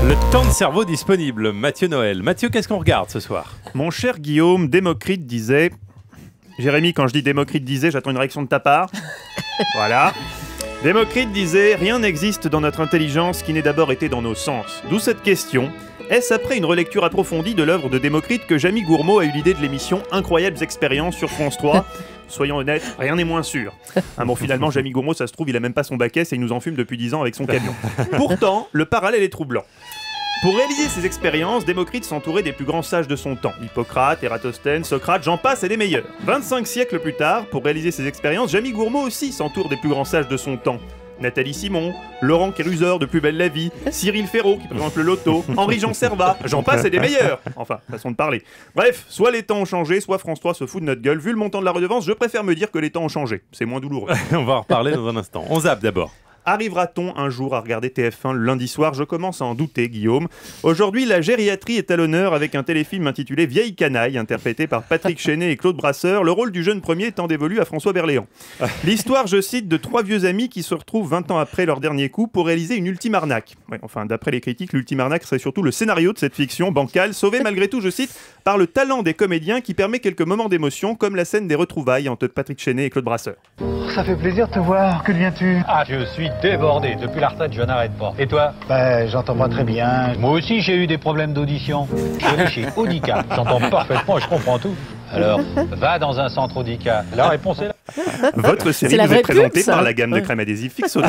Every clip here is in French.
Le temps de cerveau disponible, Mathieu Noël. Mathieu, qu'est-ce qu'on regarde ce soir? Mon cher Guillaume, Démocrite disait... Jérémy, quand je dis Démocrite disait, j'attends une réaction de ta part. Voilà. Démocrite disait « Rien n'existe dans notre intelligence qui n'ait d'abord été dans nos sens ». D'où cette question. Est-ce après une relecture approfondie de l'œuvre de Démocrite que Jamie Gourmaud a eu l'idée de l'émission Incroyables Expériences sur France 3 ? Soyons honnêtes, rien n'est moins sûr. Bon, finalement, Jamie Gourmaud, ça se trouve, il a même pas son bac S et il nous en fume depuis 10 ans avec son camion. Pourtant, le parallèle est troublant. Pour réaliser ces expériences, Démocrite s'entourait des plus grands sages de son temps. Hippocrate, Ératosthène, Socrate, j'en passe et des meilleurs. 25 siècles plus tard, pour réaliser ces expériences, Jamie Gourmaud aussi s'entoure des plus grands sages de son temps. Nathalie Simon, Laurent Kéruseur de Plus belle la vie, Cyril Ferraud qui présente le loto, Henri-Jean Servat, j'en passe et des meilleurs. Enfin, façon de parler. Bref, soit les temps ont changé, soit France 3 se fout de notre gueule. Vu le montant de la redevance, je préfère me dire que les temps ont changé. C'est moins douloureux. On va en reparler dans un instant. On zappe d'abord. Arrivera-t-on un jour à regarder TF1 le lundi soir? Je commence à en douter, Guillaume. Aujourd'hui, la gériatrie est à l'honneur avec un téléfilm intitulé Vieille canaille, interprété par Patrick Chenet et Claude Brasseur, le rôle du jeune premier étant dévolu à François Berléand. L'histoire, je cite, de trois vieux amis qui se retrouvent 20 ans après leur dernier coup pour réaliser une ultime arnaque. Ouais, enfin, d'après les critiques, l'ultime arnaque serait surtout le scénario de cette fiction bancale, sauvé malgré tout, je cite, par le talent des comédiens qui permet quelques moments d'émotion, comme la scène des retrouvailles entre Patrick Chenet et Claude Brasseur. Ça fait plaisir de te voir. Que deviens-tu? Ah, je suis débordé. Depuis la retraite, je n'arrête pas. Et toi? Ben, j'entends pas très bien. Moi aussi, j'ai eu des problèmes d'audition. Je suis allé chez Audica. J'entends parfaitement, je comprends tout. Alors, va dans un centre Audica. La réponse est là. Votre série vous est présentée par la gamme de crème adhésive Fixodent.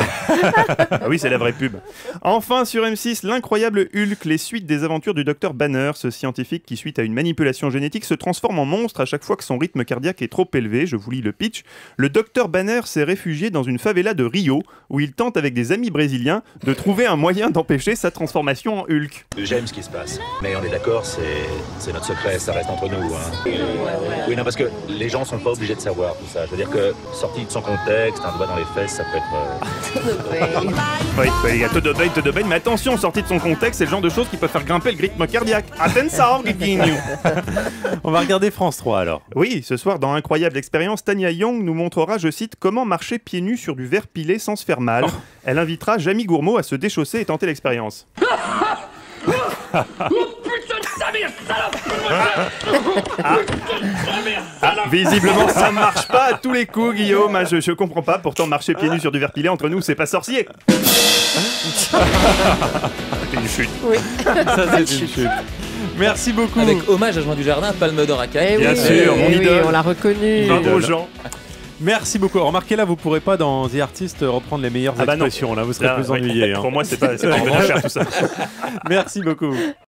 Ah oui, c'est la vraie pub. Enfin, sur M6, l'incroyable Hulk, les suites des aventures du docteur Banner, ce scientifique qui, suite à une manipulation génétique, se transforme en monstre à chaque fois que son rythme cardiaque est trop élevé. Je vous lis le pitch. Le docteur Banner s'est réfugié dans une favela de Rio, où il tente avec des amis brésiliens de trouver un moyen d'empêcher sa transformation en Hulk. J'aime ce qui se passe, mais on est d'accord, c'est notre secret, ça reste entre nous. Hein. Oui, non, parce que les gens sont pas obligés de savoir tout ça. Je veux dire que, sorti de son contexte, un doigt dans les fesses, ça peut être... Oui, il y a tout de bain, mais attention, sorti de son contexte, c'est le genre de choses qui peuvent faire grimper le rythme cardiaque. Attention, Guiguinho. On va regarder France 3 alors. Oui, ce soir, dans Incroyable Expérience, Tania Young nous montrera, je cite, comment marcher pieds nus sur du verre pilé sans se faire mal. Elle invitera Jamie Gourmaud à se déchausser et tenter l'expérience. Visiblement, ça marche pas à tous les coups, Guillaume. Je comprends pas. Pourtant, marcher pieds nus sur du verre pilé entre nous, c'est pas sorcier. C'était une chute. Oui. Ça, c'est une chute. Merci beaucoup. Avec hommage à Jean Dujardin, Palme d'Or à Cannes. Bien sûr, mon idole. On l'a reconnu. Bravo, Jean. Merci beaucoup. Remarquez là, vous pourrez pas dans The Artist reprendre les meilleures expressions. Là, vous serez plus ennuyé. Pour moi, c'est pas vraiment cher tout ça. Merci beaucoup.